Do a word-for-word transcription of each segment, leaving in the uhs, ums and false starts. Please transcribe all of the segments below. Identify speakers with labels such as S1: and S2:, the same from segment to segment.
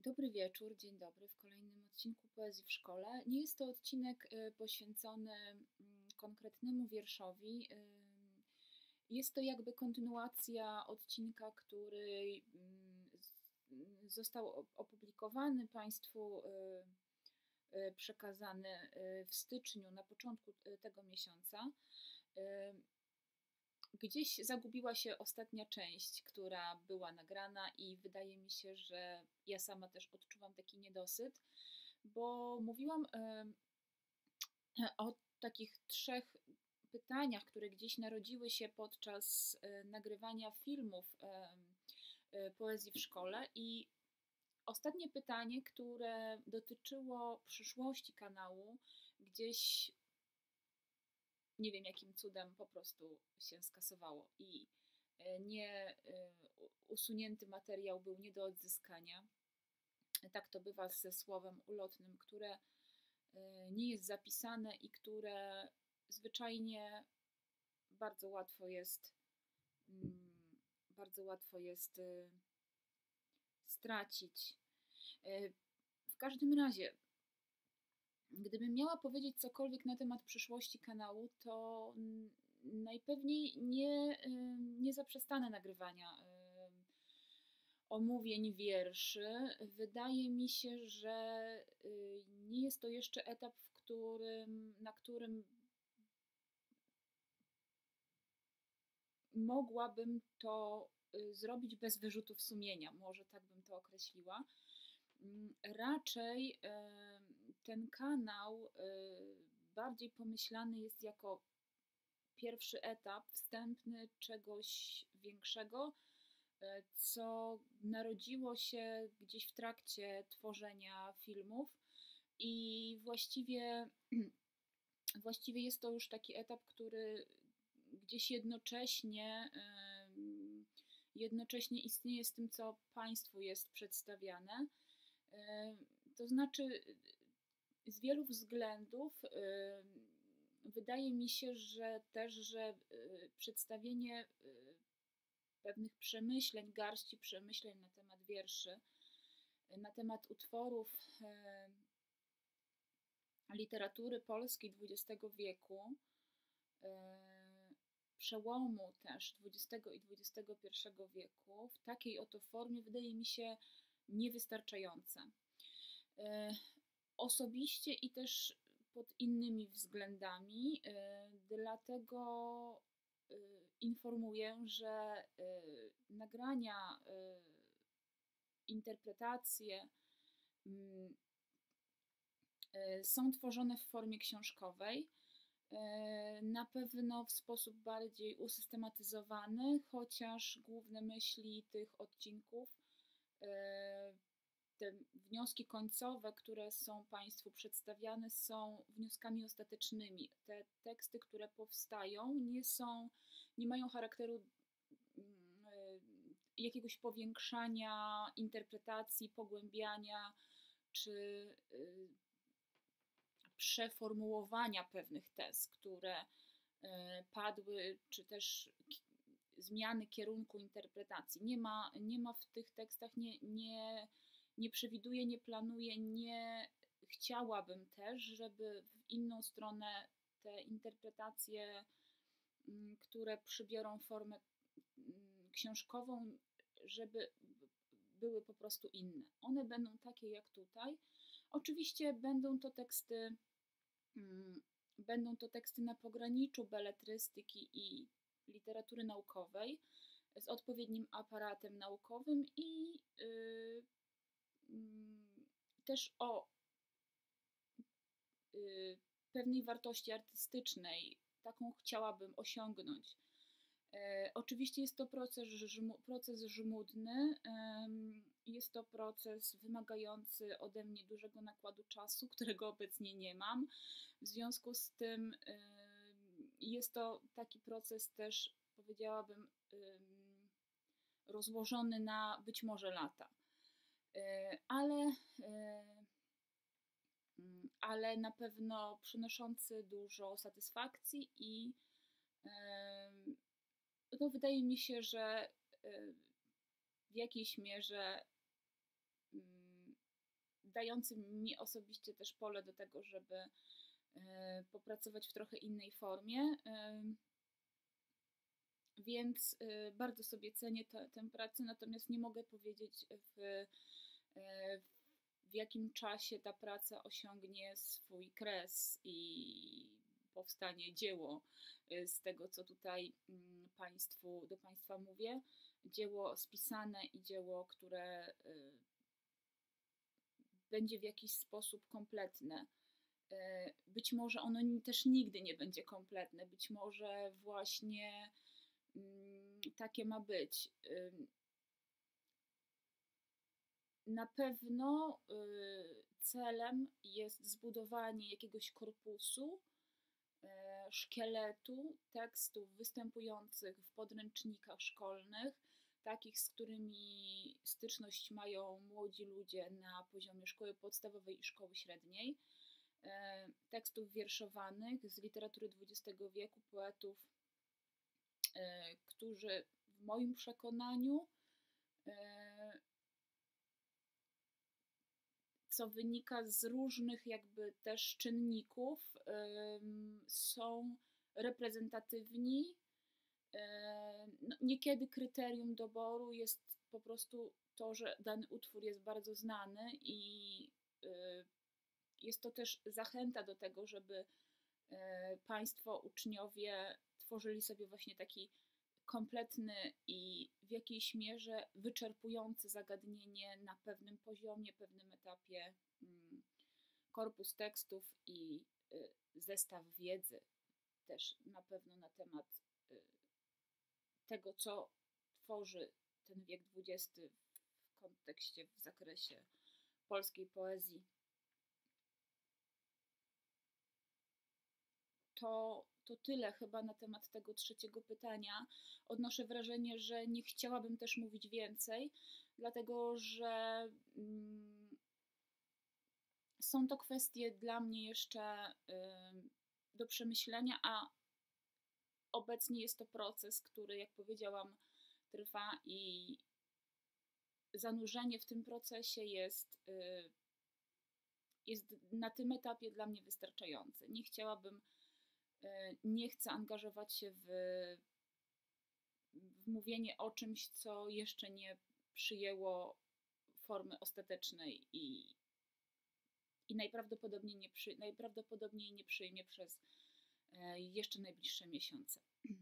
S1: Dobry wieczór, dzień dobry w kolejnym odcinku Poezji w Szkole. Nie jest to odcinek y, poświęcony mm, konkretnemu wierszowi. y, Jest to jakby kontynuacja odcinka, który mm, z- został op- opublikowany Państwu, y, y, przekazany y, w styczniu, na początku y, tego miesiąca. Y, Gdzieś zagubiła się ostatnia część, która była nagrana, i wydaje mi się, że ja sama też odczuwam taki niedosyt, bo mówiłam em, o takich trzech pytaniach, które gdzieś narodziły się podczas e, nagrywania filmów em, e, poezji w szkole. I ostatnie pytanie, które dotyczyło przyszłości kanału, gdzieś nie wiem jakim cudem po prostu się skasowało i e, nie e, usunięty materiał był nie do odzyskania. Tak to bywa ze słowem ulotnym, które e, nie jest zapisane i które zwyczajnie bardzo łatwo jest mm, bardzo łatwo jest e, stracić. E, W każdym razie, gdybym miała powiedzieć cokolwiek na temat przyszłości kanału, to najpewniej nie, nie zaprzestanę nagrywania omówień wierszy. Wydaje mi się, że y, nie jest to jeszcze etap, w którym, na którym mogłabym to y, zrobić bez wyrzutów sumienia. Może tak bym to określiła. Mm, Raczej ten kanał y, bardziej pomyślany jest jako pierwszy etap wstępny czegoś większego, e, co narodziło się gdzieś w trakcie tworzenia filmów i właściwie, właściwie jest to już taki etap, który gdzieś jednocześnie, em, jednocześnie istnieje z tym, co Państwu jest przedstawiane. E, To znaczy, z wielu względów em, wydaje mi się, że też, że y, przedstawienie y, pewnych przemyśleń, garści przemyśleń na temat wierszy, y, na temat utworów y, literatury polskiej dwudziestego wieku, y, przełomu też dwudziestego i dwudziestego pierwszego wieku, w takiej oto formie wydaje mi się niewystarczające. Y, Osobiście i też pod innymi względami, y, dlatego y, informuję, że y, nagrania, y, interpretacje mm, y, są tworzone w formie książkowej. Y, Na pewno w sposób bardziej usystematyzowany, chociaż główne myśli tych odcinków, y, te wnioski końcowe, które są Państwu przedstawiane, są wnioskami ostatecznymi. Te teksty, które powstają, nie są, nie mają charakteru mm, y, jakiegoś powiększania interpretacji, pogłębiania czy y, przeformułowania pewnych tez, które y, padły, czy też zmiany kierunku interpretacji. Nie ma, nie ma w tych tekstach, nie, nie, nie przewiduję, nie planuję, nie chciałabym też, żeby w inną stronę te interpretacje, mm, które przybiorą formę mm, książkową, żeby były po prostu inne. One będą takie jak tutaj. Oczywiście będą to teksty, mm, będą to teksty na pograniczu beletrystyki i literatury naukowej, z odpowiednim aparatem naukowym i y, mm, też o y, pewnej wartości artystycznej. Taką chciałabym osiągnąć. E, Oczywiście jest to proces, żmu- proces żmudny, em, jest to proces wymagający ode mnie dużego nakładu czasu, którego obecnie nie mam. W związku z tym em, jest to taki proces też, powiedziałabym, em, rozłożony na być może lata. E, Ale, e, mm, ale na pewno przynoszący dużo satysfakcji i em, no wydaje mi się, że e, w jakiejś mierze dający mi osobiście też pole do tego, żeby e, popracować w trochę innej formie. E, Więc e, bardzo sobie cenię te, tę pracę, natomiast nie mogę powiedzieć, w, e, w jakim czasie ta praca osiągnie swój kres i powstanie dzieło e, z tego, co tutaj mm, państwu, do Państwa mówię. Dzieło spisane i dzieło, które e, będzie w jakiś sposób kompletne. E, Być może ono ni- też nigdy nie będzie kompletne, być może właśnie mm, takie ma być. Ym, Na pewno y, celem jest zbudowanie jakiegoś korpusu, e, szkieletu tekstów występujących w podręcznikach szkolnych, takich, z którymi styczność mają młodzi ludzie na poziomie szkoły podstawowej i szkoły średniej. E, Tekstów wierszowanych z literatury dwudziestego wieku, poetów, e, którzy w moim przekonaniu, e, co wynika z różnych jakby też czynników, są reprezentatywni. No, niekiedy kryterium doboru jest po prostu to, że dany utwór jest bardzo znany i jest to też zachęta do tego, żeby Państwo, uczniowie tworzyli sobie właśnie taki kompletny i w jakiejś mierze wyczerpujący zagadnienie na pewnym poziomie, pewnym etapie korpus tekstów i zestaw wiedzy też na pewno na temat tego, co tworzy ten wiek dwudziesty w kontekście, w zakresie polskiej poezji. To, to tyle chyba na temat tego trzeciego pytania. Odnoszę wrażenie, że nie chciałabym też mówić więcej, dlatego że mm, są to kwestie dla mnie jeszcze y, do przemyślenia, a obecnie jest to proces, który, jak powiedziałam, trwa i zanurzenie w tym procesie jest, y, jest na tym etapie dla mnie wystarczające. Nie chciałabym nie chcę angażować się w, w mówienie o czymś, co jeszcze nie przyjęło formy ostatecznej i, i najprawdopodobniej, nie przy, najprawdopodobniej nie przyjmie przez jeszcze najbliższe miesiące.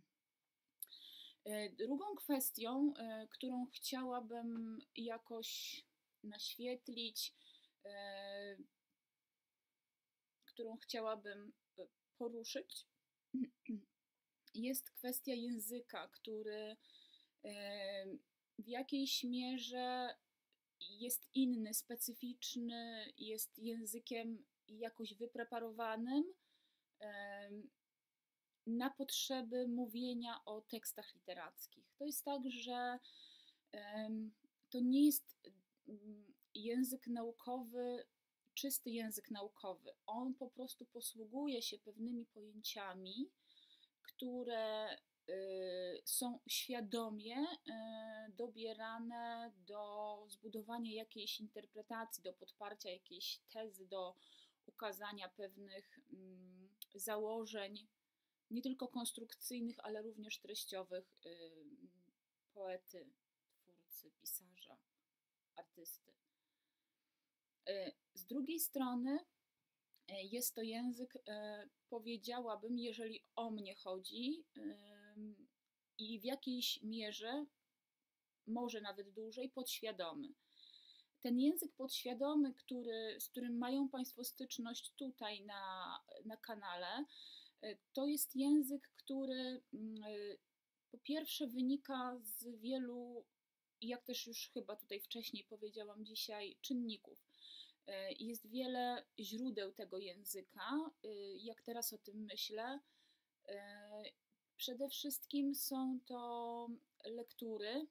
S1: Drugą kwestią, którą chciałabym jakoś naświetlić, którą chciałabym poruszyć, jest kwestia języka, który w jakiejś mierze jest inny, specyficzny, jest językiem jakoś wypreparowanym na potrzeby mówienia o tekstach literackich. To jest tak, że to nie jest język naukowy, czysty język naukowy. On po prostu posługuje się pewnymi pojęciami, które są świadomie dobierane do zbudowania jakiejś interpretacji, do podparcia jakiejś tezy, do ukazania pewnych założeń, nie tylko konstrukcyjnych, ale również treściowych poety, twórcy, pisarza, artysty. Z drugiej strony jest to język, powiedziałabym, jeżeli o mnie chodzi, i w jakiejś mierze, może nawet dłużej, podświadomy. Ten język podświadomy, który, z którym mają Państwo styczność tutaj na, na kanale, to jest język, który po pierwsze wynika z wielu, jak też już chyba tutaj wcześniej powiedziałam dzisiaj, czynników. Jest wiele źródeł tego języka, jak teraz o tym myślę. Przede wszystkim są to lektury,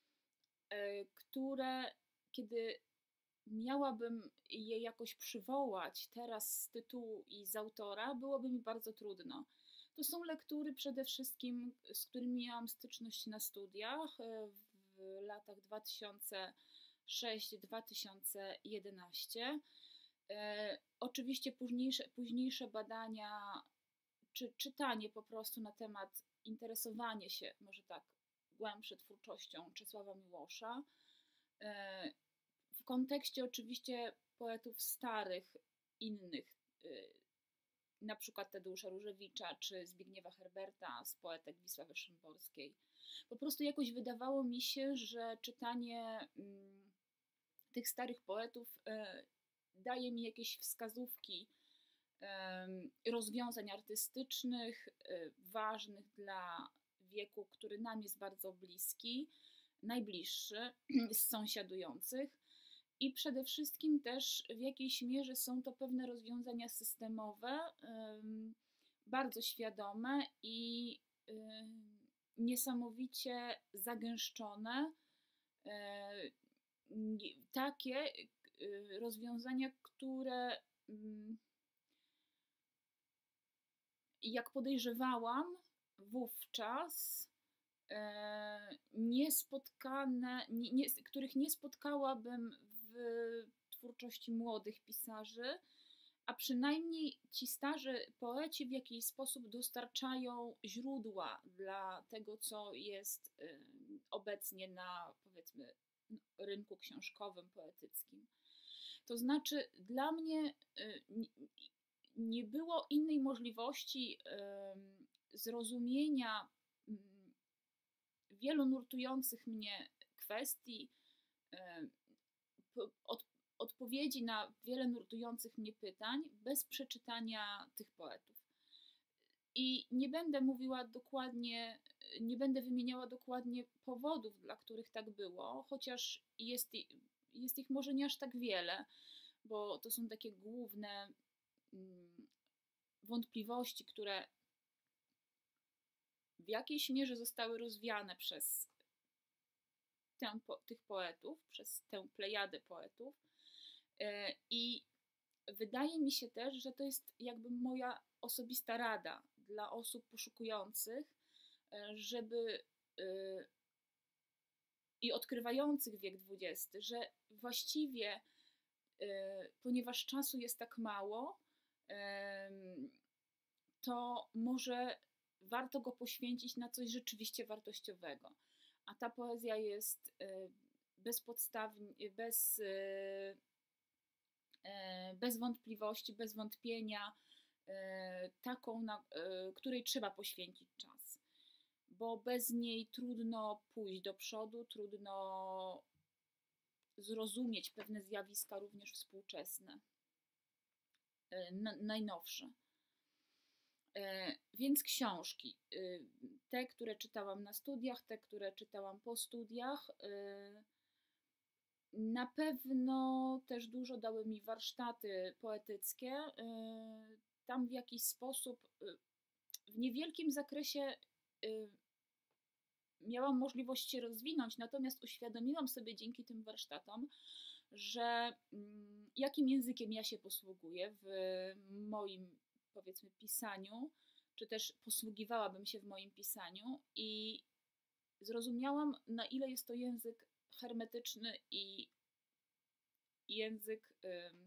S1: które, kiedy miałabym je jakoś przywołać teraz z tytułu i z autora, byłoby mi bardzo trudno. To są lektury przede wszystkim, z którymi miałam styczność na studiach w latach dwa tysiące sześć dwa tysiące jedenaście. E, oczywiście późniejsze, późniejsze badania, czy czytanie po prostu na temat, interesowanie się, może tak, głębsze twórczością Czesława Miłosza. E, w kontekście oczywiście poetów starych, innych, y, na przykład Tadeusza Różewicza czy Zbigniewa Herberta z poetek Wisławy Szymborskiej. Po prostu jakoś wydawało mi się, że czytanie mm, tych starych poetów y, daje mi jakieś wskazówki y, rozwiązań artystycznych, y, ważnych dla wieku, który nam jest bardzo bliski, najbliższy z sąsiadujących. I przede wszystkim też w jakiejś mierze są to pewne rozwiązania systemowe, bardzo świadome i niesamowicie zagęszczone. Takie rozwiązania, które, jak podejrzewałam wówczas, niespotkane, nie, nie, których nie spotkałabym w twórczości młodych pisarzy, a przynajmniej ci starzy poeci w jakiś sposób dostarczają źródła dla tego, co jest obecnie na, powiedzmy, rynku książkowym, poetyckim. To znaczy, dla mnie nie było innej możliwości zrozumienia wielu nurtujących mnie kwestii, od, odpowiedzi na wiele nurtujących mnie pytań bez przeczytania tych poetów. I nie będę mówiła dokładnie, nie będę wymieniała dokładnie powodów, dla których tak było, chociaż jest, jest ich może nie aż tak wiele, bo to są takie główne wątpliwości, które w jakiejś mierze zostały rozwiane przez tę, po, tych poetów, przez tę plejadę poetów. I wydaje mi się też, że to jest jakby moja osobista rada dla osób poszukujących, żeby i odkrywających wiek dwudziesty, że właściwie, ponieważ czasu jest tak mało, to może warto go poświęcić na coś rzeczywiście wartościowego. A ta poezja jest bezpodstawnie, bez, bez wątpliwości, bez wątpienia taką, na której trzeba poświęcić czas. Bo bez niej trudno pójść do przodu, trudno zrozumieć pewne zjawiska również współczesne, najnowsze. Więc książki, te, które czytałam na studiach, te, które czytałam po studiach, na pewno też dużo dały mi warsztaty poetyckie. Tam w jakiś sposób, w niewielkim zakresie miałam możliwość się rozwinąć, natomiast uświadomiłam sobie dzięki tym warsztatom, że jakim językiem ja się posługuję w moim, powiedzmy, pisaniu, czy też posługiwałabym się w moim pisaniu, i zrozumiałam, na ile jest to język hermetyczny i język y,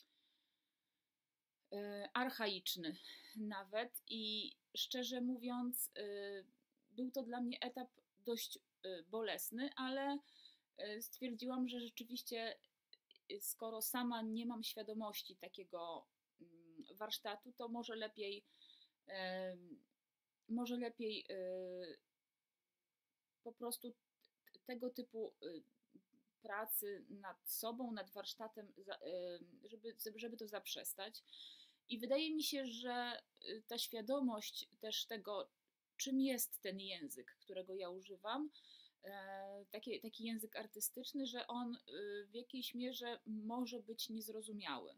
S1: y, archaiczny nawet. I szczerze mówiąc, y, był to dla mnie etap dość y, bolesny, ale y, stwierdziłam, że rzeczywiście, y, skoro sama nie mam świadomości takiego y, warsztatu, to może lepiej y, może lepiej y, po prostu tego typu y, pracy nad sobą, nad warsztatem, żeby, żeby to zaprzestać. I wydaje mi się, że ta świadomość też tego, czym jest ten język, którego ja używam, taki, taki język artystyczny, że on w jakiejś mierze może być niezrozumiały.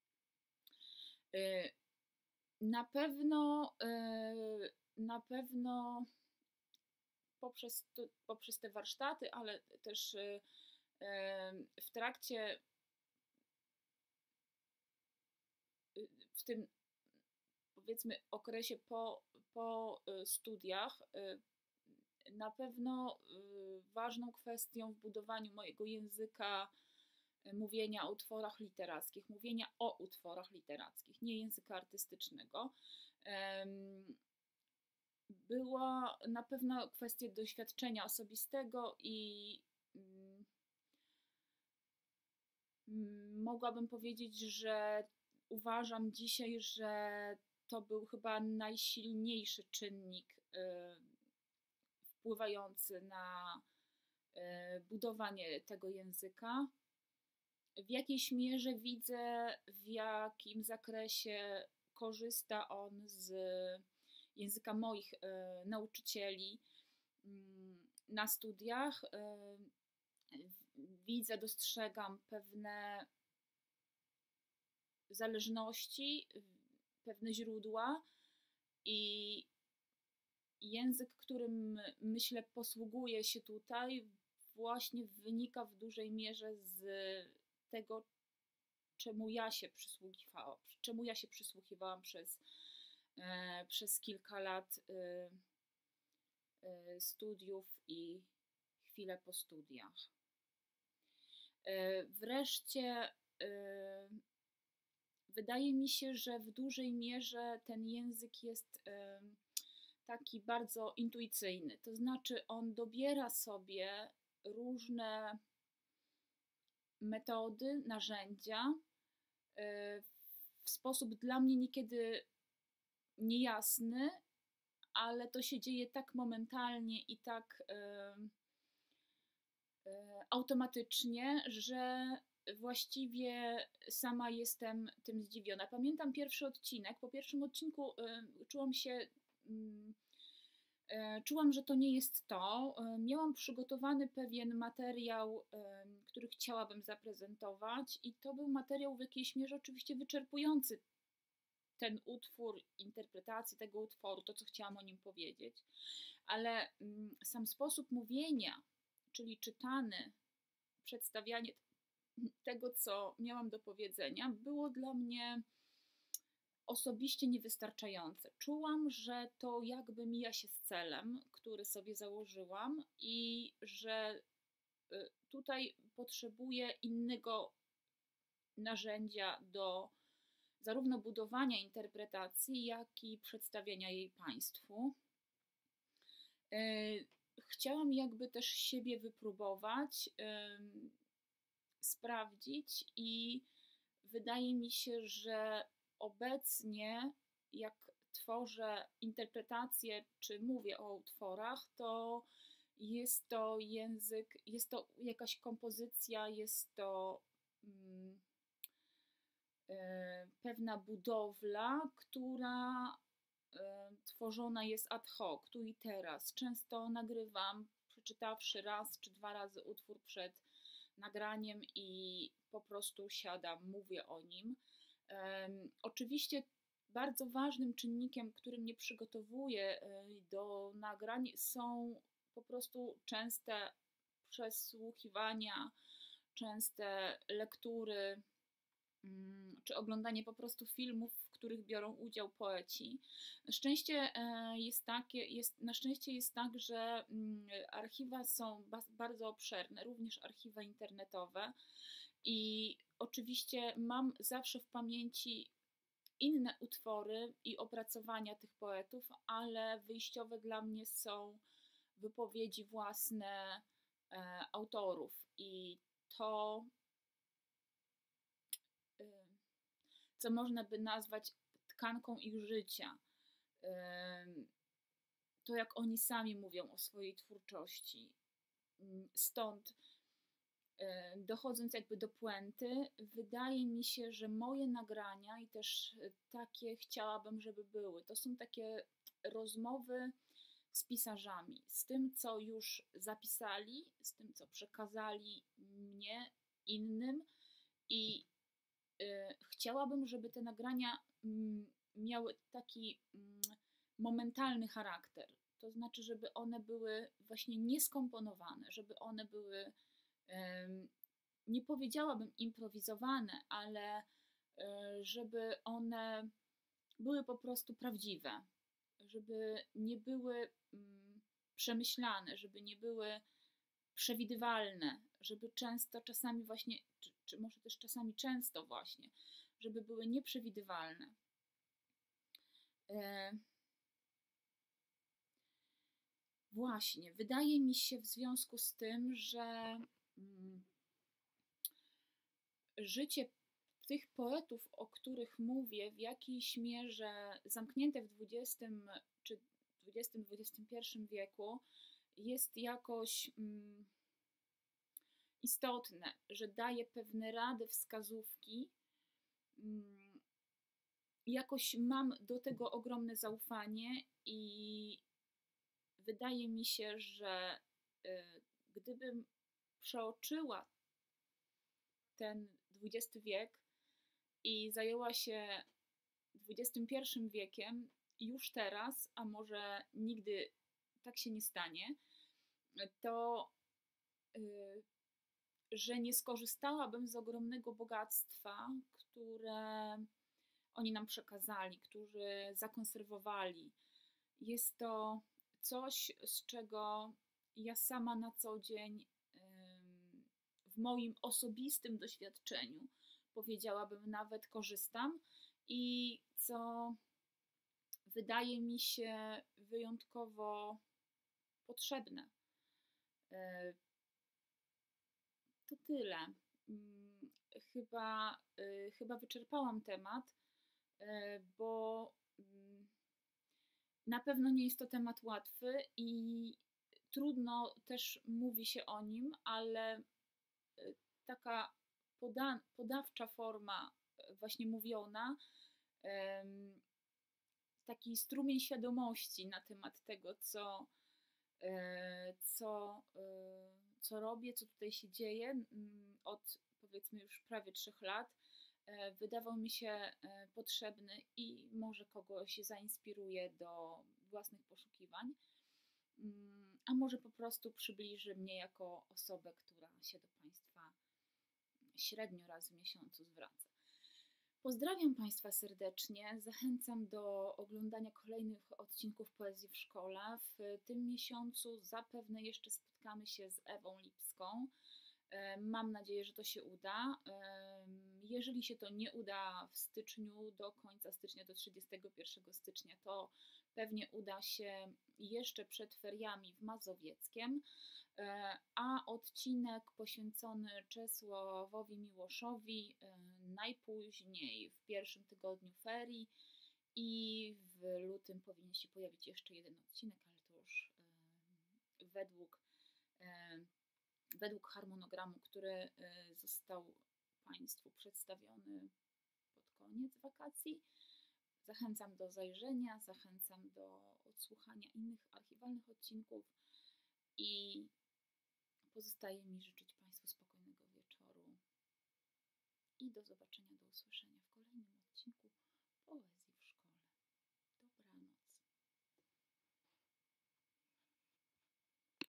S1: Na pewno, na pewno poprzez, poprzez te warsztaty, ale też w trakcie, w tym, powiedzmy, okresie po, po studiach, Na pewno y, ważną kwestią w budowaniu mojego języka y, mówienia o utworach literackich, mówienia o utworach literackich, nie języka artystycznego, em, była na pewno kwestia doświadczenia osobistego i mm, mm, mogłabym powiedzieć, że uważam dzisiaj, że to był chyba najsilniejszy czynnik y, wpływający na y, budowanie tego języka. W jakiejś mierze widzę, w jakim zakresie korzysta on z języka moich y, nauczycieli mm, na studiach. Y, widzę, dostrzegam pewne zależności, pewne źródła i język, którym myślę posługuje się tutaj, właśnie wynika w dużej mierze z tego, czemu ja się przysłuchiwałam, czemu ja się przysłuchiwałam przez, e, przez kilka lat e, e, studiów i chwilę po studiach. E, wreszcie e, wydaje mi się, że w dużej mierze ten język jest e, taki bardzo intuicyjny, to znaczy on dobiera sobie różne metody, narzędzia y, w sposób dla mnie niekiedy niejasny, ale to się dzieje tak momentalnie i tak y, y, automatycznie, że właściwie sama jestem tym zdziwiona. Pamiętam pierwszy odcinek. Po pierwszym odcinku y, czułam się y, Czułam, że to nie jest to. Miałam przygotowany pewien materiał, który chciałabym zaprezentować, i to był materiał w jakiejś mierze oczywiście wyczerpujący ten utwór, interpretację tego utworu, to co chciałam o nim powiedzieć, ale sam sposób mówienia, czyli czytany, przedstawianie tego, co miałam do powiedzenia, było dla mnie osobiście niewystarczające. Czułam, że to jakby mija się z celem, który sobie założyłam, i że tutaj potrzebuję innego narzędzia do zarówno budowania interpretacji, jak i przedstawienia jej Państwu. Chciałam jakby też siebie wypróbować, sprawdzić, i wydaje mi się, że obecnie, jak tworzę interpretacje, czy mówię o utworach, to jest to język, jest to jakaś kompozycja, jest to mm, y, pewna budowla, która y, tworzona jest ad hoc, tu i teraz. Często nagrywam, przeczytawszy raz czy dwa razy utwór przed nagraniem, i po prostu siadam, mówię o nim. Um, oczywiście bardzo ważnym czynnikiem, który mnie przygotowuje do nagrań, są po prostu częste przesłuchiwania, częste lektury, um, czy oglądanie po prostu filmów, w których biorą udział poeci. Na szczęście jest takie, jest, na szczęście jest tak, że um, archiwa są ba bardzo obszerne, również archiwa internetowe, i oczywiście mam zawsze w pamięci inne utwory i opracowania tych poetów, ale wyjściowe dla mnie są wypowiedzi własne e, autorów, i to, e, co można by nazwać tkanką ich życia. E, to, jak oni sami mówią o swojej twórczości. Stąd, dochodząc jakby do puenty, wydaje mi się, że moje nagrania, i też takie chciałabym, żeby były, to są takie rozmowy z pisarzami, z tym, co już zapisali, z tym, co przekazali mnie, innym, i y, chciałabym, żeby te nagrania mm, miały taki mm, momentalny charakter, to znaczy, żeby one były właśnie nieskomponowane, żeby one były, nie powiedziałabym improwizowane, ale żeby one były po prostu prawdziwe, żeby nie były przemyślane, żeby nie były przewidywalne, żeby często, czasami właśnie, czy, czy może też czasami często właśnie, żeby były nieprzewidywalne. E, właśnie, wydaje mi się w związku z tym, że mm, życie tych poetów, o których mówię, w jakiejś mierze zamknięte w dwudziestym czy dwudziestym dwudziestym pierwszym wieku, jest jakoś mm, istotne, że daje pewne rady, wskazówki. Mm, jakoś mam do tego ogromne zaufanie i wydaje mi się, że y, gdybym przeoczyła ten dwudziesty wiek i zajęła się dwudziestym pierwszym wiekiem już teraz, a może nigdy tak się nie stanie, to y, że nie skorzystałabym z ogromnego bogactwa, które oni nam przekazali, którzy zakonserwowali. Jest to coś, z czego ja sama na co dzień w moim osobistym doświadczeniu, powiedziałabym, nawet korzystam i co wydaje mi się wyjątkowo potrzebne. To tyle. Chyba, chyba wyczerpałam temat, bo na pewno nie jest to temat łatwy i trudno też mówi się o nim, ale taka poda, podawcza forma, właśnie mówiona, taki strumień świadomości na temat tego, co, co, co robię, co tutaj się dzieje od powiedzmy już prawie trzech lat, wydawał mi się potrzebny i może kogoś zainspiruje do własnych poszukiwań, a może po prostu przybliży mnie jako osobę, która się do Państwa średnio raz w miesiącu zwraca. Pozdrawiam Państwa serdecznie, zachęcam do oglądania kolejnych odcinków Poezji w Szkole. W tym miesiącu zapewne jeszcze spotkamy się z Ewą Lipską. Mam nadzieję, że to się uda. Jeżeli się to nie uda w styczniu, do końca stycznia, do trzydziestego pierwszego stycznia, to pewnie uda się jeszcze przed feriami w Mazowieckiem, a odcinek poświęcony Czesławowi Miłoszowi najpóźniej w pierwszym tygodniu ferii i w lutym powinien się pojawić jeszcze jeden odcinek, ale to już według, według harmonogramu, który został Państwu przedstawiony pod koniec wakacji. Zachęcam do zajrzenia, zachęcam do odsłuchania innych archiwalnych odcinków i pozostaje mi życzyć Państwu spokojnego wieczoru i do zobaczenia, do usłyszenia w kolejnym odcinku